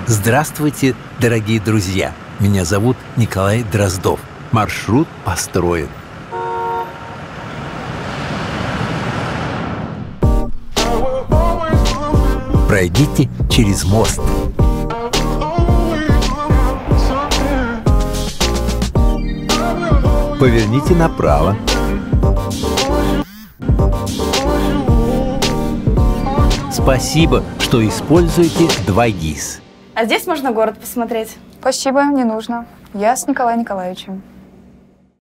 Здравствуйте, дорогие друзья! Меня зовут Николай Дроздов. Маршрут построен. Пройдите через мост. Поверните направо. Спасибо, что используете 2GIS. А здесь можно город посмотреть. Спасибо, не нужно. Я с Николаем Николаевичем.